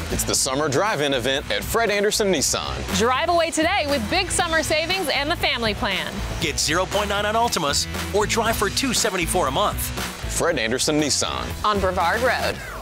It's the summer drive-in event at Fred Anderson Nissan. Drive away today with big summer savings and the family plan. Get 0.9 on Altimas or drive for $274 a month. Fred Anderson Nissan On Brevard Road.